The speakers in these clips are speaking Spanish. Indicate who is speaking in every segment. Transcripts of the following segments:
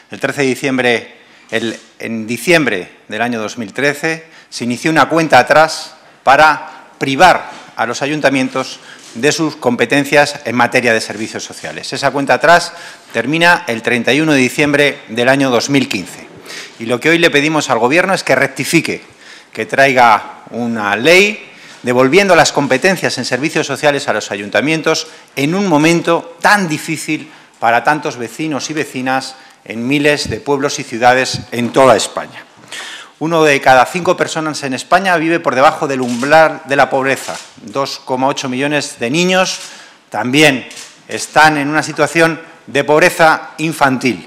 Speaker 1: El 13 de diciembre, en diciembre del año 2013, se inició una cuenta atrás para privar a los ayuntamientos de sus competencias en materia de servicios sociales. Esa cuenta atrás termina el 31 de diciembre del año 2015. Y lo que hoy le pedimos al Gobierno es que rectifique, que traiga una ley devolviendo las competencias en servicios sociales a los ayuntamientos en un momento tan difícil para tantos vecinos y vecinas en miles de pueblos y ciudades en toda España. 1 de cada 5 personas en España vive por debajo del umbral de la pobreza. 2,8 millones de niños también están en una situación de pobreza infantil.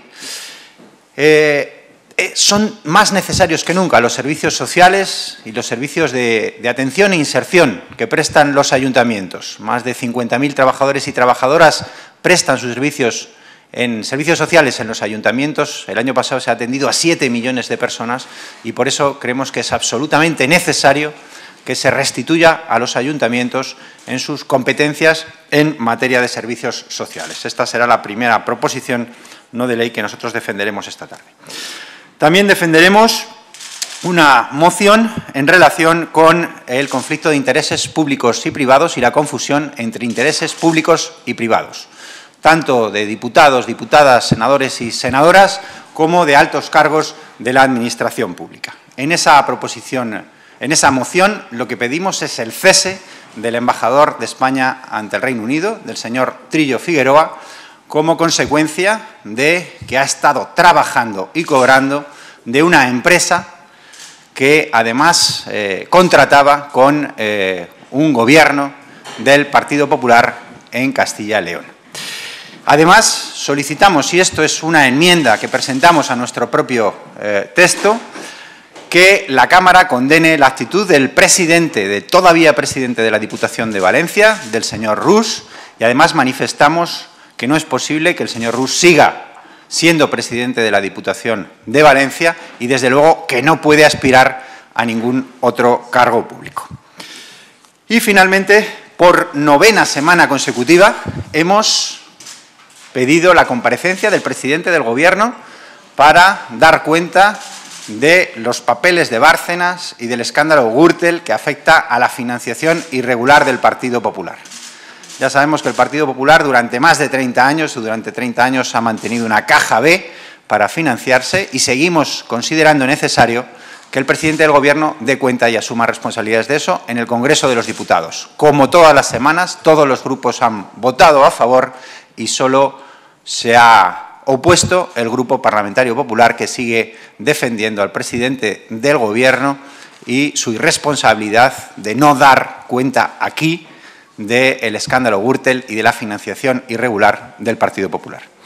Speaker 1: Son más necesarios que nunca los servicios sociales y los servicios de atención e inserción que prestan los ayuntamientos. Más de 50.000 trabajadores y trabajadoras prestan sus servicios sociales en los ayuntamientos. El año pasado se ha atendido a 7 millones de personas y por eso creemos que es absolutamente necesario que se restituya a los ayuntamientos en sus competencias en materia de servicios sociales. Esta será la primera proposición no de ley que nosotros defenderemos esta tarde. También defenderemos una moción en relación con el conflicto de intereses públicos y privados y la confusión entre intereses públicos y privados, tanto de diputados, diputadas, senadores y senadoras, como de altos cargos de la Administración pública. En esa moción, lo que pedimos es el cese del embajador de España ante el Reino Unido, del señor Trillo Figueroa, como consecuencia de que ha estado trabajando y cobrando de una empresa que además contrataba con un gobierno del Partido Popular en Castilla y León. Además, solicitamos, y esto es una enmienda que presentamos a nuestro propio texto, que la Cámara condene la actitud del todavía presidente de la Diputación de Valencia, del señor Rus, y además manifestamos que no es posible que el señor Rus siga siendo presidente de la Diputación de Valencia y, desde luego, que no puede aspirar a ningún otro cargo público. Y, finalmente, por 9ª semana consecutiva, hemos pedido la comparecencia del presidente del Gobierno para dar cuenta de los papeles de Bárcenas y del escándalo Gürtel que afecta a la financiación irregular del Partido Popular. Ya sabemos que el Partido Popular durante más de 30 años ha mantenido una caja B para financiarse y seguimos considerando necesario que el presidente del Gobierno dé cuenta y asuma responsabilidades de eso en el Congreso de los Diputados. Como todas las semanas, todos los grupos han votado a favor y solo se ha opuesto el Grupo Parlamentario Popular, que sigue defendiendo al presidente del Gobierno y su irresponsabilidad de no dar cuenta aquí del escándalo Gürtel y de la financiación irregular del Partido Popular.